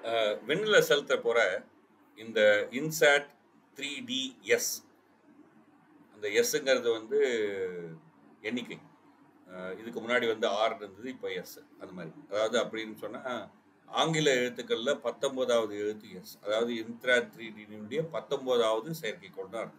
விண்ணில செலுத்த போற இந்த இன்சாட் 3DS, அந்த எஸ்ங்கிறது வந்து எண்ணிக்கை. இதுக்கு முன்னாடி வந்து ஆர் இருந்தது, இப்போ எஸ். அது மாதிரி, அதாவது அப்படின்னு சொன்னா ஆங்கில எழுத்துக்கள்ல 19வது எழுத்து எஸ். அதாவது இன்சாட் 3Dனுடைய 19வது செயற்கைக்கோள் தான் இருக்கு.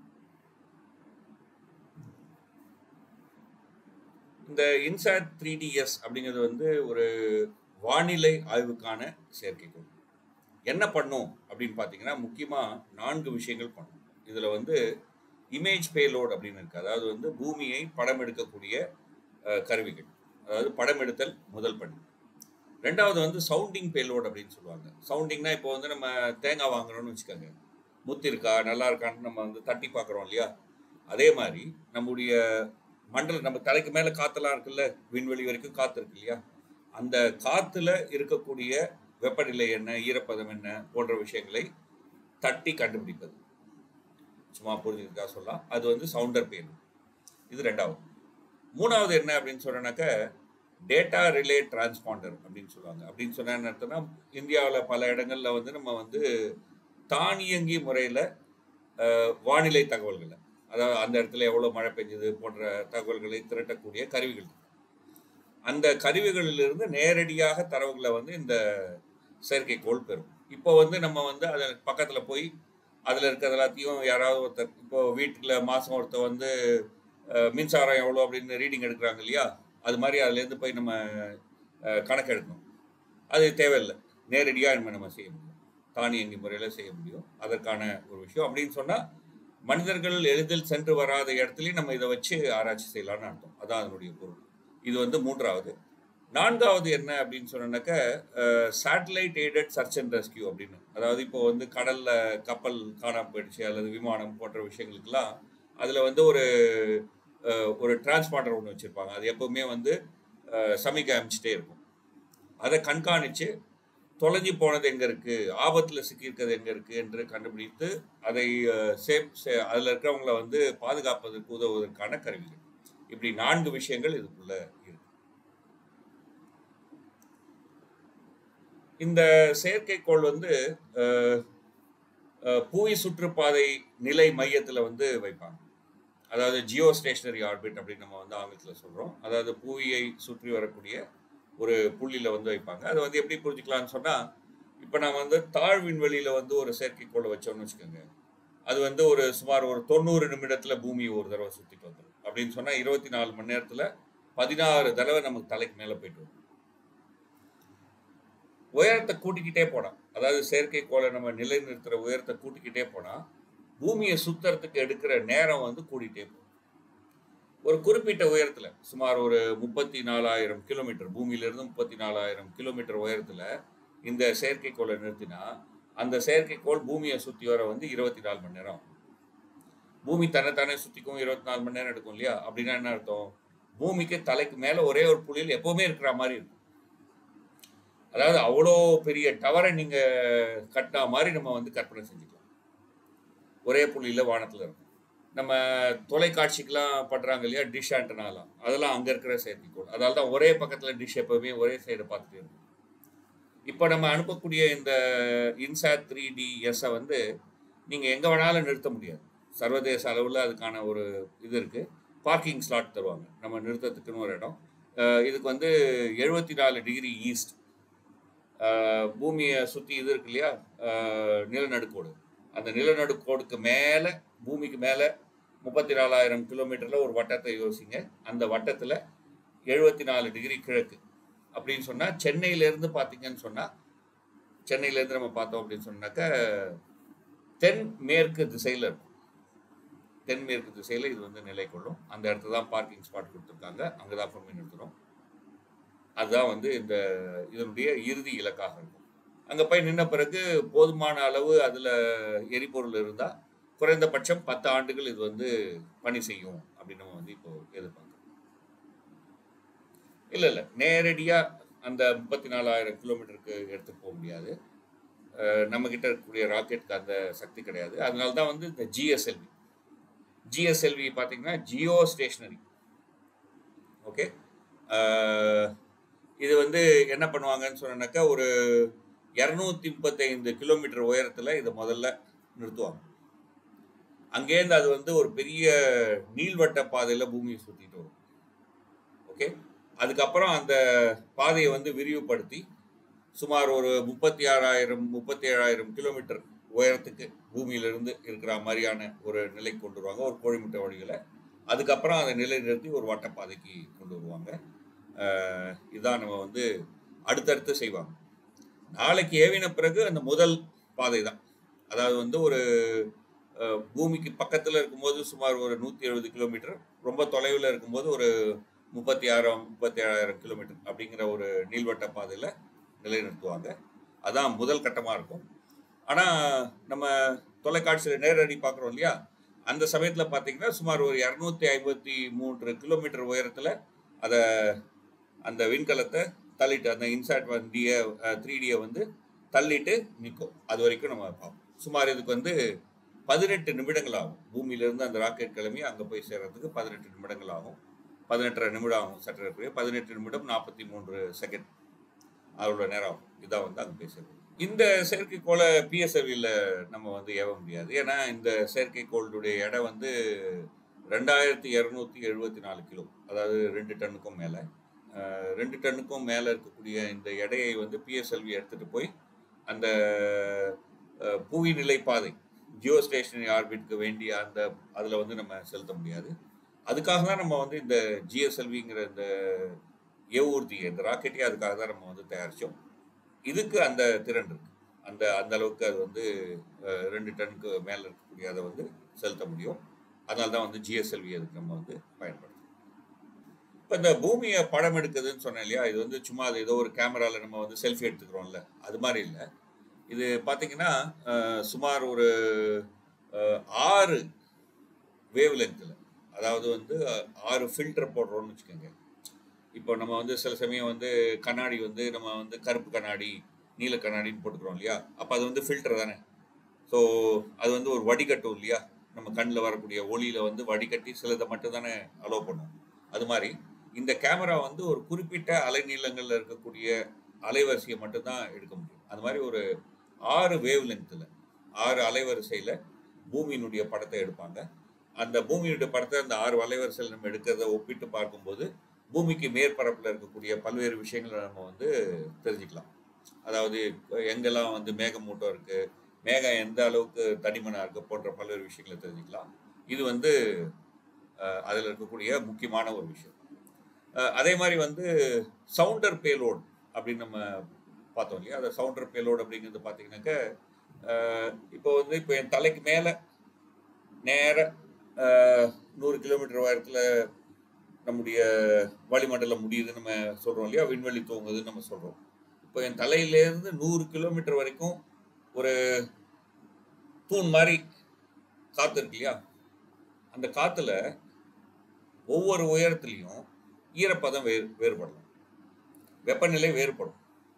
இந்த இன்சாட் 3DS அப்படிங்கிறது வந்து ஒரு வானிலை ஆய்வுக்கான செயற்கைக்கோள். என்ன பண்ணும் அப்படின்னு பார்த்தீங்கன்னா, முக்கியமாக 4 விஷயங்கள் பண்ணும். இதில் வந்து இமேஜ் பேலோட் அப்படின்னு இருக்கு. அதாவது வந்து பூமியை படம் எடுக்கக்கூடிய கருவிகள். அதாவது படம் எடுத்தல் முதல் பணி. ரெண்டாவது வந்து சவுண்டிங் பேலோட் அப்படின்னு சொல்லுவாங்க. சவுண்டிங்னா இப்போ வந்து நம்ம தேங்காய் வாங்குறோம்னு வச்சுக்கோங்க, முத்து இருக்கா நல்லா இருக்கான்னு நம்ம வந்து தட்டி பார்க்குறோம் இல்லையா? அதே மாதிரி நம்முடைய நம்ம தலைக்கு மேலே காற்றெல்லாம் இருக்குல்ல, விண்வெளி வரைக்கும் காற்று இருக்கு இல்லையா? அந்த காற்றுல இருக்கக்கூடிய வெப்பநிலை என்ன, ஈரப்பதம் என்ன போன்ற விஷயங்களை தட்டி கண்டுபிடிப்பது. சும்மா புரிஞ்சுக்கிறதுக்காக சொல்லலாம். அது வந்து சவுண்டர் பேலோட். இது ரெண்டாவது. மூணாவது என்ன அப்படின்னு சொன்னாக்க, டேட்டா ரிலே டிரான்ஸ்பாண்டர் அப்படின்னு சொல்லுவாங்க. அப்படின்னு சொன்னா என்ன அர்த்தம்னா, இந்தியாவில் பல இடங்கள்ல வந்து நம்ம வந்து தானியங்கி முறையில் வானிலை தகவல்களை, அதாவது அந்த இடத்துல எவ்வளோ மழை பெஞ்சது போன்ற தகவல்களை திரட்டக்கூடிய கருவிகள். அந்த கருவிகளிலிருந்து நேரடியாக தரவுகளை வந்து இந்த செயற்கைக்கோள் பெறும். இப்போ வந்து நம்ம வந்து அதை பக்கத்தில் போய் அதில் இருக்கிறது எல்லாத்தையும் யாராவது ஒருத்தர், இப்போ வீட்டுல மாதம் ஒருத்தர் வந்து மின்சாரம் எவ்வளோ அப்படின்னு ரீடிங் எடுக்கிறாங்க இல்லையா? அது மாதிரி அதுலேருந்து போய் நம்ம கணக்கு எடுக்கணும். அது தேவையில்லை, நேரடியாக நம்ம செய்ய முடியும், தானியங்கி முறையில் செய்ய முடியும். அதற்கான ஒரு விஷயம் அப்படின்னு சொன்னால், மனிதர்கள் எளிதில் சென்று வராத இடத்துலையும் நம்ம இதை வச்சு ஆராய்ச்சி செய்யலான்னு அர்த்தம். அதான் அதனுடைய பொருள். இது வந்து மூன்றாவது. நான்காவது என்ன அப்படின்னு சொன்னாக்க, satellite aided search and rescue அப்படின்னு. அதாவது இப்போ வந்து கடல்ல கப்பல் காணாமல் போயிடுச்சு அல்லது விமானம் போன்ற விஷயங்களுக்கெல்லாம் அதில் வந்து ஒரு டிரான்ஸ்பாண்டர் ஒன்று வச்சுருப்பாங்க. அது எப்போவுமே வந்து சமிக்கை அமைச்சிட்டே இருக்கும். அதை கண்காணித்து தொலைஞ்சி போனது எங்கே இருக்குது, ஆபத்தில் சிக்கியிருக்கிறது எங்கே இருக்குது என்று கண்டுபிடித்து அதை அதில் இருக்கிறவங்களை வந்து பாதுகாப்பதற்கு உதவுவதற்கான கருவிகள். இப்படி 4 விஷயங்கள் இதுக்குள்ள இருக்கு. இந்த செயற்கைக்கோள் வந்து புவி சுற்றுப்பாதை நிலை மையத்தில் வந்து வைப்பாங்க. அதாவது ஜியோ ஸ்டேஷனரி ஆர்பிட் அப்படின்னு நம்ம வந்து ஆங்கிலத்தில் சொல்கிறோம். அதாவது புவியை சுற்றி வரக்கூடிய ஒரு புள்ளியில் வந்து வைப்பாங்க. அதை வந்து எப்படி புரிஞ்சுக்கலாம்னு சொன்னால், இப்போ நம்ம வந்து தாழ் விண்வெளியில் வந்து ஒரு செயற்கைக்கோளை வச்சோம்னு வச்சுக்கோங்க, அது வந்து சுமார் ஒரு 90 நிமிடத்தில் பூமியை ஒரு தடவை சுற்றிட்டு வந்துடும். அப்படின்னு சொன்னால் 24 மணி நேரத்தில் 16 தடவை நமக்கு தலைக்கு மேலே போயிட்டு வரும். உயரத்தை கூட்டிக்கிட்டே போனால், அதாவது செயற்கைக்கோளை நம்ம நிலைநிறுத்துகிற உயரத்தை கூட்டிக்கிட்டே போனால், பூமியை சுற்றுறதுக்கு எடுக்கிற நேரம் வந்து கூட்டிகிட்டே போகும். ஒரு குறிப்பிட்ட உயரத்தில், சுமார் ஒரு 34,000 கிலோமீட்டர், பூமியிலிருந்து 34,000 கிலோமீட்டர் உயரத்தில் இந்த செயற்கைக்கோளை நிறுத்தினா, அந்த செயற்கைக்கோள் பூமியை சுற்றி வர வந்து 24 மணி நேரம். பூமி தன்னைத்தானே சுற்றிக்கும் 24 மணி நேரம் எடுக்கும் இல்லையா? அப்படின்னா என்ன அர்த்தம்? பூமிக்கு தலைக்கு மேலே ஒரே ஒரு புள்ளியில் எப்போவுமே இருக்கிற மாதிரி இருக்கும். அதாவது அவ்வளோ பெரிய டவரை நீங்கள் கட்டின மாதிரி நம்ம வந்து கற்பனை செஞ்சுக்கலாம். ஒரே புள்ளியில் வானத்தில் இருக்கும். நம்ம தொலைக்காட்சிக்கெலாம் பண்ணுறாங்க இல்லையா, டிஷ் ஆண்டனாலாம், அதெல்லாம் அங்கே இருக்கிற செயற்கைக்கோள். அதனால தான் ஒரே பக்கத்தில் டிஷ் எப்போவுமே ஒரே சைடை பார்த்துட்டே இருக்கும். இப்போ நம்ம அனுப்பக்கூடிய இந்த இன்சாட் 3DS வந்து நீங்கள் எங்கே வேணாலும் நிறுத்த முடியாது. சர்வதேச அளவில் அதுக்கான ஒரு இது இருக்குது. பார்க்கிங் ஸ்லாட் தருவாங்க நம்ம நிறுத்தத்துக்குன்னு ஒரு இடம். இதுக்கு வந்து 74 டிகிரி ஈஸ்ட், பூமியை சுற்றி இது இருக்கு இல்லையா, நிலநடுக்கோடு. அந்த நிலநடுக்கோடுக்கு மேலே, பூமிக்கு மேலே 34,000 கிலோமீட்டரில் ஒரு வட்டத்தை யோசிங்க. அந்த வட்டத்தில் 74 டிகிரி கிழக்கு அப்படின்னு சொன்னால், சென்னையிலேருந்து பார்த்தீங்கன்னு சொன்னால், சென்னையிலேருந்து நம்ம பார்த்தோம் அப்படின்னு சொன்னாக்க தென்மேற்கு திசையில் இருக்கும். தென்மேற்கு திசையில் இது வந்து நிலை கொள்ளும். அந்த இடத்துல தான் பார்க்கிங் ஸ்பாட் கொடுத்துருக்காங்க. அங்கே தான் கொண்டு நிறுத்துறோம். அதுதான் வந்து இதனுடைய இறுதி இலக்காக இருக்கும். அங்கே போய் நின்ன பிறகு போதுமான அளவு அதில் எரிபொருள் இருந்தால் குறைந்தபட்சம் 10 ஆண்டுகள் இது வந்து பணி செய்யும் அப்படின்னு நம்ம வந்து இப்போ எதிர்பார்க்குறோம். இல்லை, நேரடியாக அந்த 34,000 கிலோமீட்டருக்கு எடுத்துகிட்டு போக முடியாது. நம்மக்கிட்ட இருக்கக்கூடிய ராக்கெட்டுக்கு அந்த சக்தி கிடையாது. அதனால தான் வந்து இந்த ஜிஎஸ்எல்வி பார்த்தீங்கன்னா ஜியோ ஸ்டேஷனரி. ஓகே, இது வந்து என்ன பண்ணுவாங்கன்னு சொன்னாக்கா, ஒரு 235 கிலோமீட்டர் உயரத்தில் இதை முதல்ல நிறுத்துவாங்க. அங்கேருந்து அது வந்து ஒரு பெரிய நீள்வட்ட பாதையில் பூமியை சுற்றிட்டு வரும். ஓகே, அதுக்கப்புறம் அந்த பாதையை வந்து விரிவுபடுத்தி சுமார் ஒரு 37,000 கிலோமீட்டர் உயரத்துக்கு பூமியிலிருந்து இருக்கிற மாதிரியான ஒரு நிலை கொண்டு வருவாங்க, ஒரு கோழிமுட்டை வழிகளை. அதுக்கப்புறம் அதை நிலை நிறுத்தி ஒரு வட்டப்பாதைக்கு கொண்டு வருவாங்க. இதுதான் நம்ம வந்து அடுத்தடுத்து செய்வாங்க. நாளைக்கு ஏவின பிறகு அந்த முதல் பாதை தான், அதாவது வந்து ஒரு பூமிக்கு பக்கத்தில் இருக்கும்போது சுமார் ஒரு 170 கிலோமீட்டர், ரொம்ப தொலைவில் இருக்கும்போது ஒரு 37,000 கிலோமீட்டர் அப்படிங்கிற ஒரு நீள்வட்ட பாதையில் நிலைநிறுத்துவாங்க. அதான் முதல் கட்டமாக இருக்கும். ஆனால் நம்ம தொலைக்காட்சியில் நேரடி பார்க்குறோம் இல்லையா, அந்த சமயத்தில் பார்த்தீங்கன்னா சுமார் ஒரு 253 கிலோமீட்டர் உயரத்தில் அதை அந்த விண்கலத்தை தள்ளிட்டு, அந்த இன்சாட் 3Dயை வந்து தள்ளிட்டு நிற்கும். அது வரைக்கும் நம்ம பார்ப்போம். சுமார் இதுக்கு வந்து 18 நிமிடங்கள் ஆகும். பூமியிலிருந்து அந்த ராக்கெட் கிளம்பி அங்கே போய் சேர்றதுக்கு 18 நிமிடங்கள் ஆகும். 18.5 நிமிடம் ஆகும் சற்று. 18 நிமிடம் 43 செகண்ட் அவ்வளோ நேரம் ஆகும். இதான் வந்து அங்கே போய் சேர்றது. இந்த செயற்கைக்கோளை பிஎஸ்எல்வியில் நம்ம வந்து ஏவ முடியாது. ஏன்னா இந்த செயற்கைக்கோளுடைய எடை வந்து 2274 கிலோ, அதாவது 2 டன்னுக்கும் மேலே. 2 டன்னுக்கும் மேலே இருக்கக்கூடிய இந்த எடையை வந்து பிஎஸ்எல்வி எடுத்துகிட்டு போய் அந்த புவி நிலை பாதை, ஜியோ ஸ்டேஷனரி ஆர்பிட்க்கு வேண்டிய அந்த அதில் வந்து நம்ம செலுத்த முடியாது. அதுக்காக தான் நம்ம வந்து இந்த ஜிஎஸ்எல்விங்கிற இந்த ஏவூர்தியை, இந்த ராக்கெட்டே அதுக்காக தான் நம்ம வந்து தயாரித்தோம். இதுக்கு அந்த திறன் இருக்குது. அந்த அளவுக்கு அது வந்து 2 டன்னுக்கு மேலே இருக்கக்கூடிய அதை வந்து செலுத்த முடியும். அதனால தான் வந்து ஜிஎஸ்எல்வி அதுக்கு நம்ம வந்து பயன்படுத்தும். இப்போ இந்த பூமியை படம் எடுக்குதுன்னு சொன்னேன் இல்லையா, இது வந்து சும்மா அது ஏதோ ஒரு கேமராவில் நம்ம வந்து செல்ஃபி எடுத்துக்கிறோம்ல, அது மாதிரி இல்லை. இது பார்த்தீங்கன்னா சுமார் ஒரு 6 வேவ் லென்த்தில், அதாவது வந்து 6 ஃபில்டர் போடுறோம்னு வச்சுக்கோங்க. இப்போ நம்ம வந்து சில சமயம் வந்து கண்ணாடி வந்து நம்ம வந்து கருப்பு கண்ணாடி, நீல கண்ணாடின்னு போட்டுக்கிறோம் இல்லையா, அப்போ அது வந்து ஃபில்டர் தானே. ஸோ அது வந்து ஒரு வடிகட்டும் இல்லையா, நம்ம கண்ணில் வரக்கூடிய ஒளியில் வந்து வடிகட்டி சிலதை மட்டும் தானே அலோவ் பண்ணும். அது மாதிரி இந்த கேமரா வந்து ஒரு குறிப்பிட்ட அலைநீளங்களில் இருக்கக்கூடிய அலைவரிசையை மட்டும்தான் எடுக்க முடியும். அது மாதிரி ஒரு 6 வேவ் லென்த்தில், 6 அலைவரிசையில் பூமியினுடைய படத்தை எடுப்பாங்க. அந்த பூமியினுடைய படத்தை அந்த 6 அலைவரிசையில் நம்ம எடுக்கிறத ஒப்பிட்டு பார்க்கும்போது பூமிக்கு மேற்பரப்பில் இருக்கக்கூடிய பல்வேறு விஷயங்களை நம்ம வந்து தெரிஞ்சுக்கலாம். அதாவது எங்கெல்லாம் வந்து மேகமூட்டம் இருக்குது, மேகம் எந்த அளவுக்கு தடிமனாக இருக்குது போன்ற பல்வேறு விஷயங்களை தெரிஞ்சுக்கலாம். இது வந்து அதில் இருக்கக்கூடிய முக்கியமான ஒரு விஷயம். அதே மாதிரி வந்து சவுண்டர் பேலோட் அப்படின்னு நம்ம பார்த்தோம் இல்லையா, அந்த சவுண்டர் பேலோட் அப்படிங்கிறது பார்த்தீங்கன்னாக்க இப்போ வந்து இப்போ என் தலைக்கு மேலே நேர 100 கிலோமீட்டர் உயரத்தில் நம்முடைய வளிமண்டலம் முடியுதுன்னு நம்ம சொல்கிறோம் இல்லையா, விண்வெளி தூங்குதுன்னு நம்ம சொல்கிறோம். இப்போ என் தலையிலேருந்து 100 கிலோமீட்டர் வரைக்கும் ஒரு தூண் மாதிரி காற்று இருக்கு இல்லையா, அந்த காற்றுல ஒவ்வொரு உயரத்துலேயும் ஈரப்பதம் வேறுபடலாம், வெப்பநிலை வேறுபடும்,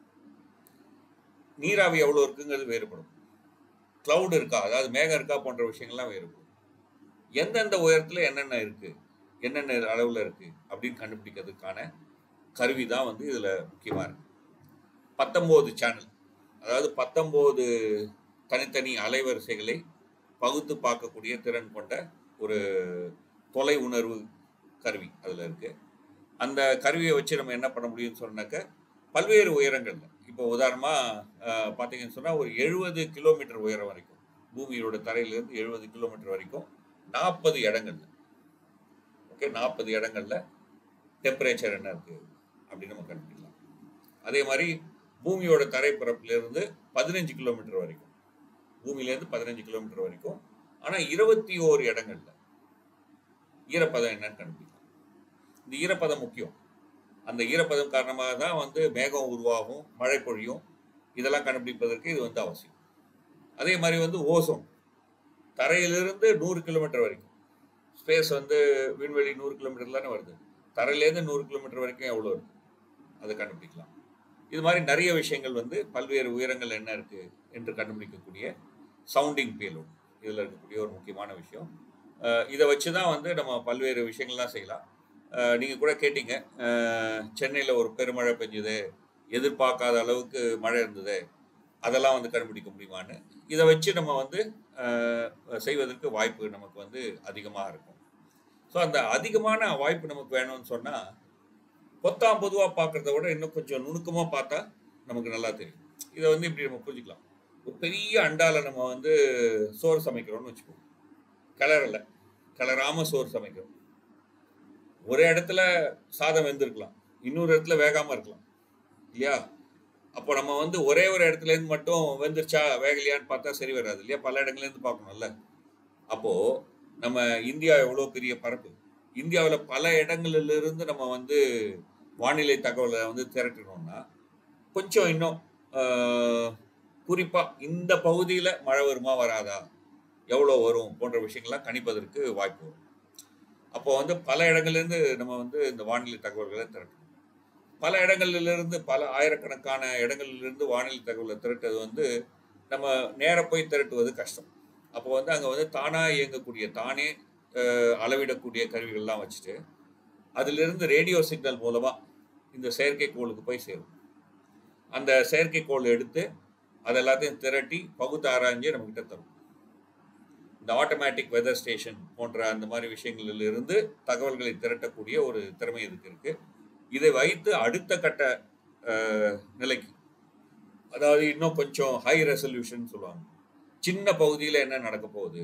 நீராவி எவ்வளோ இருக்குங்கிறது வேறுபடும், கிளவுட் இருக்கா, அதாவது மேகம் இருக்கா போன்ற விஷயங்கள்லாம் வேறுபடும். எந்தெந்த உயரத்தில் என்னென்ன இருக்குது, என்னென்ன அளவில் இருக்குது அப்படின்னு கண்டுபிடிக்கிறதுக்கான கருவி தான் வந்து இதில் முக்கியமாக இருக்குது. 19 சேனல், அதாவது 19 தனித்தனி அலைவரிசைகளை பகுத்து பார்க்கக்கூடிய திறன் கொண்ட ஒரு தொலை உணர்வு கருவி அதில் இருக்குது. அந்த கருவியை வச்சு நம்ம என்ன பண்ண முடியும்னு சொன்னாக்க, பல்வேறு உயரங்களில், இப்போ உதாரணமாக பார்த்தீங்கன்னு சொன்னால் ஒரு 70 கிலோமீட்டர் உயரம் வரைக்கும், பூமியோட தரையிலேருந்து 70 கிலோமீட்டர் வரைக்கும் 40 இடங்கள்ல, ஓகே, 40 இடங்கள்ல டெம்பரேச்சர் என்ன இருக்குது அப்படின்னு நம்ம கண்டுபிடிக்கலாம். அதே மாதிரி பூமியோட தரைப்பரப்பிலிருந்து 15 கிலோமீட்டர் வரைக்கும், பூமியிலேருந்து 15 கிலோமீட்டர் வரைக்கும், ஆனால் 21 இடங்கள்ல ஈரப்பதம் என்னன்னு கண்டுபிடிக்கலாம். இந்த ஈரப்பதம் முக்கியம். அந்த ஈரப்பதம் காரணமாக தான் வந்து மேகம் உருவாகும், மழை பொழியும். இதெல்லாம் கண்டுபிடிப்பதற்கு இது வந்து அவசியம். அதே மாதிரி வந்து ஓசோன், தரையிலிருந்து 100 கிலோமீட்டர் வரைக்கும், ஸ்பேஸ் வந்து விண்வெளி 100 கிலோமீட்டர் தானே வருது, தரையிலேருந்து 100 கிலோமீட்டர் வரைக்கும் எவ்வளோ இருக்குது அதை கண்டுபிடிக்கலாம். இது மாதிரி நிறைய விஷயங்கள் வந்து பல்வேறு உயரங்கள் என்ன இருக்குது என்று கண்டுபிடிக்கக்கூடிய சவுண்டிங் பேலோட் இதில் இருக்கக்கூடிய ஒரு முக்கியமான விஷயம். இதை வச்சு தான் வந்து நம்ம பல்வேறு விஷயங்கள்லாம் செய்யலாம். நீங்கள் கூட கேட்டீங்க, சென்னையில் ஒரு பெருமழை பெஞ்சுது, எதிர்பார்க்காத அளவுக்கு மழை இருந்தது, அதெல்லாம் வந்து கண்டுபிடிக்க முடியுமான்னு இதை வச்சு நம்ம வந்து செய்வதற்கு வாய்ப்பு நமக்கு வந்து அதிகமாக இருக்கும். ஸோ அந்த அதிகமான வாய்ப்பு நமக்கு வேணும்னு சொன்னால் பொத்தாம் பொதுவாக பார்க்குறத விட இன்னும் கொஞ்சம் நுணுக்கமாக பார்த்தா நமக்கு நல்லா தெரியும். இதை வந்து இப்படி நம்ம புரிஞ்சுக்கலாம். ஒரு பெரிய அண்டாவில் நம்ம வந்து சோறு சமைக்கிறோம்னு வச்சுக்கோங்க. கிளறாம சோறு சமைக்கிறோம். ஒரு இடத்துல சாதம் வெந்திருக்கலாம், இன்னொரு இடத்துல வேகாமல் இருக்கலாம் இல்லையா? அப்போ நம்ம வந்து ஒரே ஒரு இடத்துலேருந்து மட்டும் வெந்துருச்சா வேகலையான்னு பார்த்தா சரி வராது இல்லையா? பல இடங்கள்லேருந்து பார்க்கணும்ல. அப்போது நம்ம இந்தியா எவ்வளோ பெரிய பரப்பு, இந்தியாவில் பல இடங்களிலிருந்து நம்ம வந்து வானிலை தகவலை வந்து திரட்டணும்னா கொஞ்சம் இன்னும் குறிப்பாக இந்த பகுதியில் மழை வருமா வராதா, எவ்வளோ வரும் போன்ற விஷயங்கள்லாம் கணிப்பதற்கு வாய்ப்பு வரும். அப்போ வந்து பல இடங்கள்லேருந்து நம்ம வந்து இந்த வானிலை தகவல்களை திரட்டணும். பல இடங்களிலிருந்து பல ஆயிரக்கணக்கான இடங்களிலிருந்து வானிலை தகவலை திரட்டுறது வந்து நம்ம நேராக போய் திரட்டுவது கஷ்டம். அப்போ வந்து அங்கே வந்து தானாக இயங்கக்கூடிய தானே அளவிடக்கூடிய கருவிகள்லாம் வச்சுட்டு அதிலிருந்து ரேடியோ சிக்னல் மூலமாக இந்த செயற்கைக்கோளுக்கு போய் சேரும். அந்த செயற்கைக்கோள் எடுத்து அது எல்லாத்தையும் திரட்டி பகுத்து ஆராய்ஞ்சு நம்மக்கிட்ட தரும். இந்த ஆட்டோமேட்டிக் வெதர் ஸ்டேஷன் போன்ற அந்த மாதிரி விஷயங்களிலிருந்து தகவல்களை திரட்டக்கூடிய ஒரு திறமை இதுக்கு இருக்கு. இதை வைத்து அடுத்த கட்ட நிலைக்கு, அதாவது இன்னும் கொஞ்சம் ஹை ரெசல்யூஷன் சொல்லுவாங்க, சின்ன பகுதியில் என்ன நடக்க போகுது,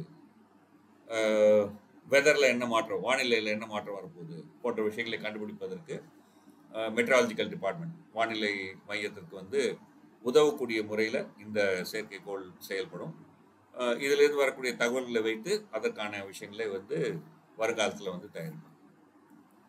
வெதரில் என்ன மாற்றம், வானிலையில் என்ன மாற்றம் வரப்போகுது போன்ற விஷயங்களை கண்டுபிடிப்பதற்கு மெட்ராலஜிக்கல் டிபார்ட்மெண்ட் வானிலை மையத்திற்கு வந்து உதவக்கூடிய முறையில் இந்த செயற்கைக்கோள் செயல்படும். இதிலிருந்து வரக்கூடிய தகவல்களை வைத்து அதற்கான விஷயங்களை வந்து வருங்காலத்தில் வந்து தயாரிக்கும்.